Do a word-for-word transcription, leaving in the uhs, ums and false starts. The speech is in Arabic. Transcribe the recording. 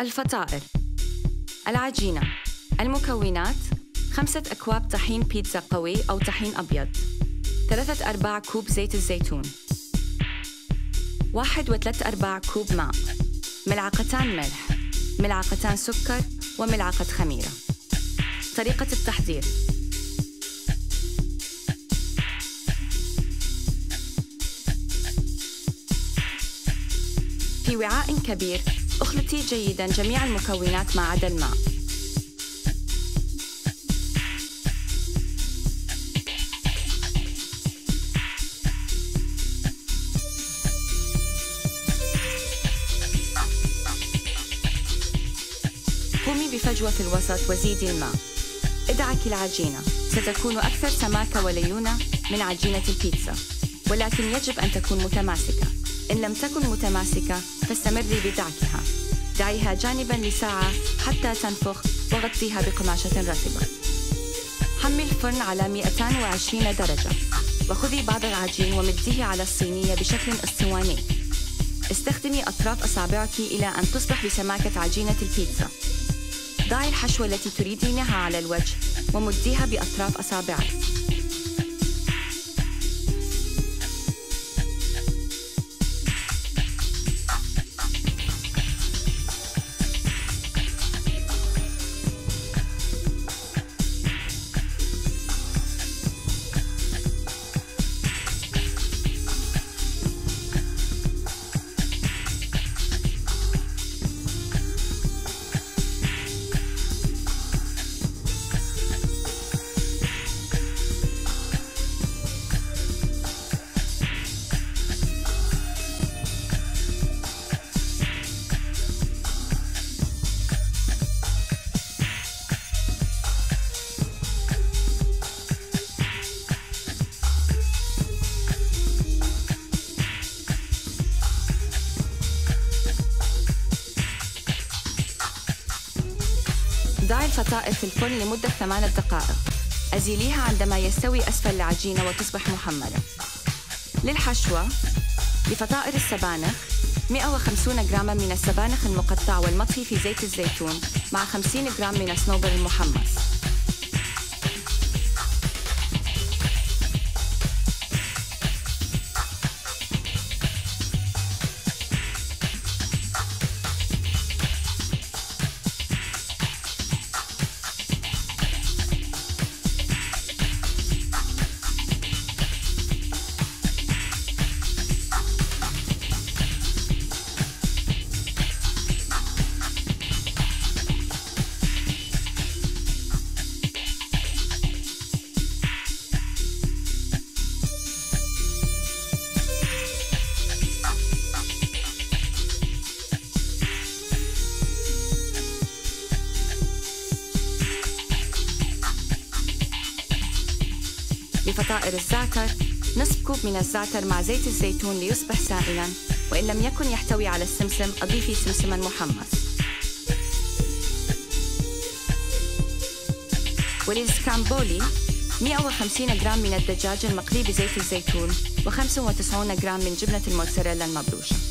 الفطائر. العجينة. المكونات: خمسة أكواب طحين بيتزا قوي أو طحين أبيض، ثلاثة أرباع كوب زيت الزيتون، واحد وثلاثة أرباع كوب ماء، ملعقتان ملح، ملعقتان سكر، وملعقة خميرة. طريقة التحضير: في وعاء كبير اخلطي جيداً جميع المكونات ما عدا الماء. قومي بفجوة في الوسط وزيدي الماء. ادعكي العجينة، ستكون أكثر سماكة وليونة من عجينة البيتزا، ولكن يجب أن تكون متماسكة. إن لم تكن متماسكة فاستمري بدعكها. دعيها جانباً لساعة حتى تنفخ وغطيها بقماشة رطبة. حمي الفرن على مئتين وعشرين درجة، وخذي بعض العجين ومديه على الصينية بشكل اسطواني. استخدمي أطراف أصابعك إلى أن تصبح بسماكة عجينة البيتزا. ضعي الحشوة التي تريدينها على الوجه ومديها بأطراف أصابعك. ضعي الفطائر في الفرن لمدة ثمان دقائق. أزيليها عندما يستوي أسفل العجينة وتصبح محمرة. للحشوة: لفطائر السبانخ مئة وخمسين جراما من السبانخ المقطع والمطهي في زيت الزيتون مع خمسين جرام من الصنوبر المحمص. لفطائر الزعتر: نصف كوب من الزعتر مع زيت الزيتون ليصبح سائلاً، وإن لم يكن يحتوي على السمسم أضيفي سمسماً محمص. وللسكامبولي: مئة وخمسين جرام من الدجاج المقلي بزيت الزيتون وخمسة وتسعين جرام من جبنة الموتزاريلا المبروشة.